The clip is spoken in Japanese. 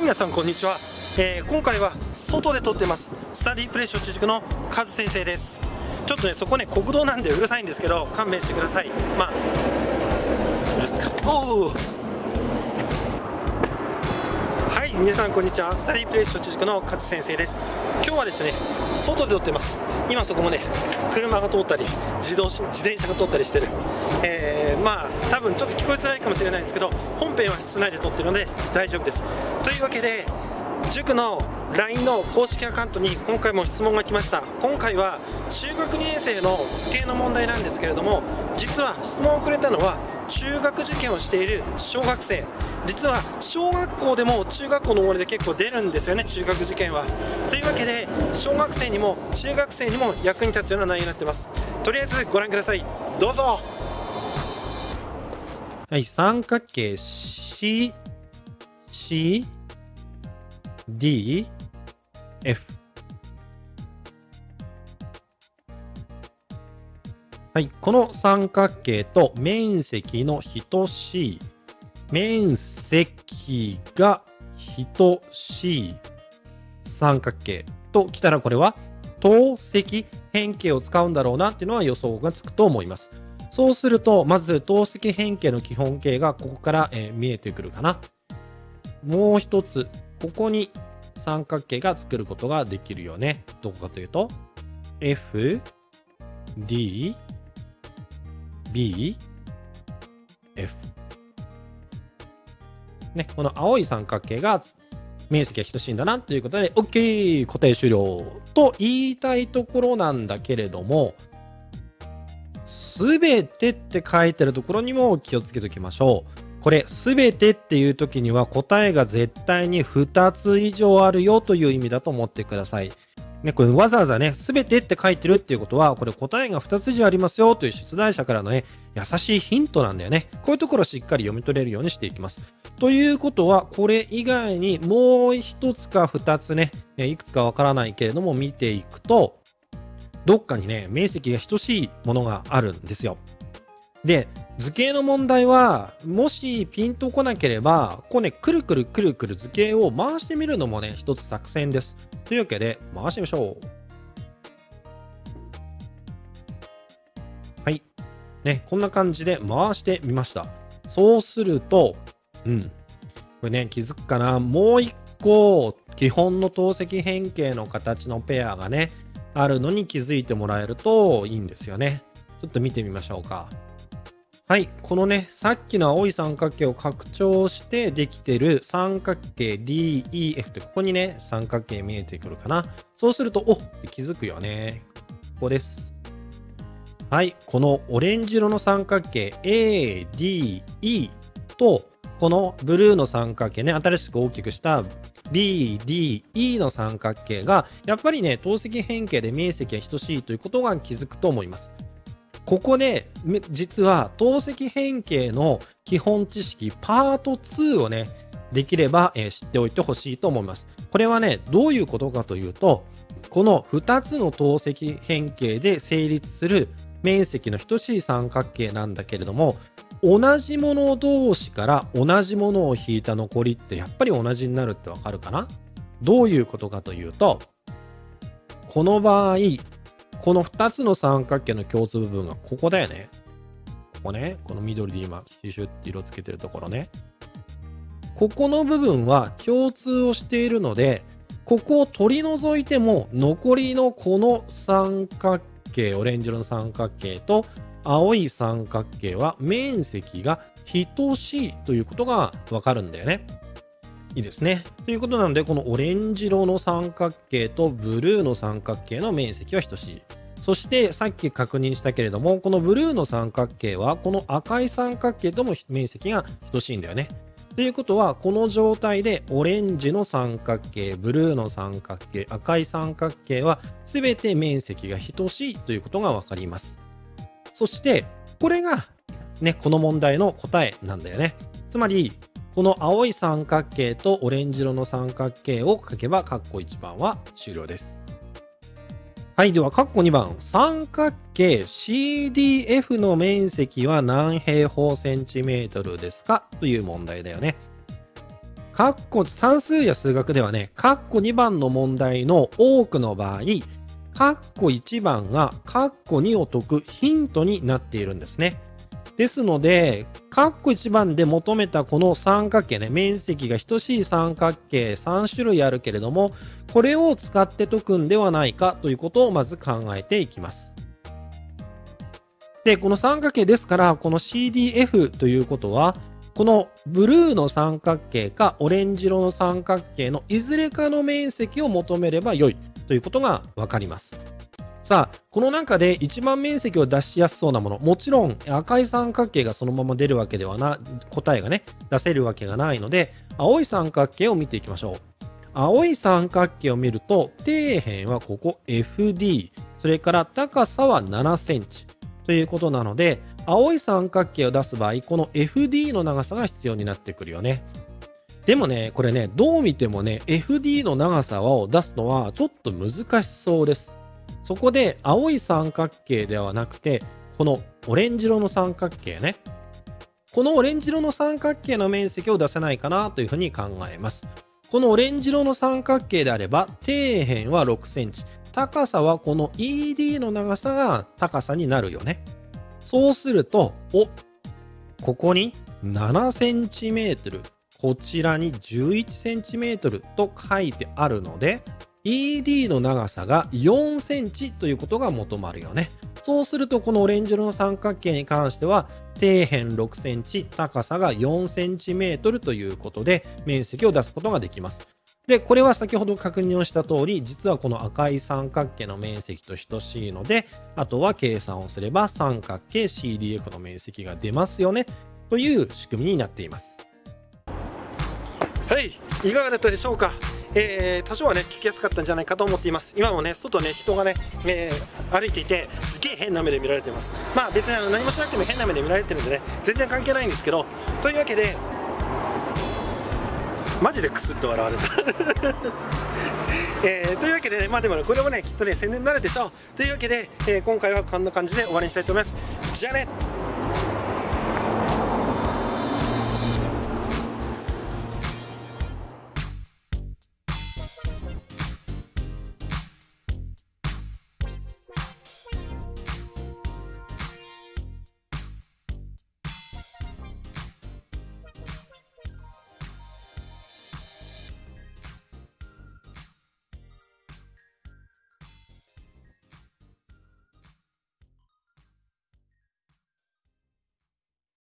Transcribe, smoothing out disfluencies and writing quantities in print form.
皆さんこんにちは。今回は外で撮ってます。スタディプレイ小中塾のカズ先生です。ちょっとね、そこね、国道なんでうるさいんですけど、勘弁してください。まあ、うるさい。おお。はい、皆さんこんにちは。スタディプレイ小中塾のカズ先生です。今日はですね、外で撮ってます。今そこもね、車が通ったり、自転車が通ったりしてる。まあ、多分ちょっと聞こえづらいかもしれないんですけど、本編は室内で撮ってるので大丈夫です。というわけで、塾の LINE の公式アカウントに今回も質問が来ました。今回は中学2年生の図形の問題なんですけれども、実は質問をくれたのは中学受験をしている小学生。実は小学校でも中学校の終わりで結構出るんですよね、中学受験は。というわけで、小学生にも中学生にも役に立つような内容になってます。とりあえずご覧ください。どうぞ。 はい、三角形 CDF。はい、この三角形と面積の等しい、面積が等しい三角形ときたら、これは等積変形を使うんだろうなっていうのは予想がつくと思います。そうすると、まず等積変形の基本形がここから、見えてくるかな。もう一つ、ここに三角形が作ることができるよね。どこかというと、F、D、B、F。ね、この青い三角形が面積が等しいんだなということで、OK! 固定終了と言いたいところなんだけれども、すべてって書いてるところにも気をつけておきましょう。これ、すべてっていう時には答えが絶対に2つ以上あるよという意味だと思ってください。ね、これわざわざね、すべてって書いてるっていうことは、これ答えが2つ以上ありますよという出題者からのね、優しいヒントなんだよね。こういうところをしっかり読み取れるようにしていきます。ということは、これ以外にもう1つか2つね、いくつかわからないけれども見ていくと、どっかにね、面積が等しいものがあるんですよ。で、図形の問題は、もしピンとこなければ、こうね、くるくるくるくる図形を回してみるのもね、一つ作戦です。というわけで、回してみましょう。はい。ね、こんな感じで回してみました。そうすると、これね、気づくかな。もう一個、基本の等積変形の形のペアがね、あるのに気づいてもらえるといいんですよね。ちょっと見てみましょうか。はい、このね、さっきの青い三角形を拡張してできてる三角形 DEF って、ここにね、三角形見えてくるかな。そうすると、気づくよね。ここです。はい、このオレンジ色の三角形 ADE と、このブルーの三角形ね、新しく大きくしたBDE の三角形が、やっぱりね、等積変形で面積が等しいということが気づくと思います。ここで、実は等積変形の基本知識パート2をね、できれば、知っておいてほしいと思います。これはね、どういうことかというと、この2つの等積変形で成立する面積の等しい三角形なんだけれども、同じもの同士から同じものを引いた残りってやっぱり同じになるってわかるかな？どういうことかというと、この場合、この2つの三角形の共通部分がここだよね。ここね、この緑で今、シュシュって色つけてるところね。ここの部分は共通をしているので、ここを取り除いても残りのこの三角形、オレンジ色の三角形と青い三角形は面積が等しいということがわかるんだよね。いいですね。ということなので、このオレンジ色の三角形とブルーの三角形の面積は等しい。そしてさっき確認したけれども、このブルーの三角形はこの赤い三角形とも面積が等しいんだよね。ということは、この状態でオレンジの三角形、ブルーの三角形、赤い三角形は全て面積が等しいということがわかります。そして、これがね、この問題の答えなんだよね。つまり、この青い三角形とオレンジ色の三角形を書けば、括弧1番は終了です。はい、では、括弧2番。三角形 CDF の面積は何平方センチメートルですかという問題だよね。 算数や数学ではね、括弧2番の問題の多くの場合、括弧1番が括弧2を解くヒントになっているんですね。ですので、括弧1番で求めたこの三角形ね、面積が等しい三角形3種類あるけれども、これを使って解くんではないかということをまず考えていきます。で、この三角形ですから、この CDF ということは、このブルーの三角形かオレンジ色の三角形のいずれかの面積を求めれば良いということがわかります。さあ、この中で一番面積を出しやすそうなもの、もちろん赤い三角形がそのまま出るわけではな、答えがね、出せるわけがないので、青い三角形を見ていきましょう。青い三角形を見ると、底辺はここ FD、それから高さは7センチということなので、青い三角形を出す場合、この FD の長さが必要になってくるよね。でもね、これね、どう見てもね、FD の長さを出すのはちょっと難しそうです。そこで青い三角形ではなくて、このオレンジ色の三角形ね。このオレンジ色の三角形の面積を出せないかなというふうに考えます。このオレンジ色の三角形であれば、底辺は6センチ。高さはこの ED の長さが高さになるよね。そうすると、ここに7センチメートル、こちらに11センチメートルと書いてあるので、ED の長さが4センチということが求まるよね。そうすると、このオレンジ色の三角形に関しては、底辺6センチ、高さが4センチメートルということで、面積を出すことができます。で、これは先ほど確認をした通り、実はこの赤い三角形の面積と等しいので、あとは計算をすれば三角形 CDF の面積が出ますよね、という仕組みになっています。 はい、いかがだったでしょうか。多少はね聞きやすかったんじゃないかと思っています。今もね外ね人がね、歩いていてすげえ変な目で見られてます。まあ別に何もしなくても変な目で見られてるんでね全然関係ないんですけど、というわけでマジでクスッと笑われたというわけでね、まあでもねこれもねきっとね宣伝になるでしょう。というわけで、今回はこんな感じで終わりにしたいと思います。じゃあね。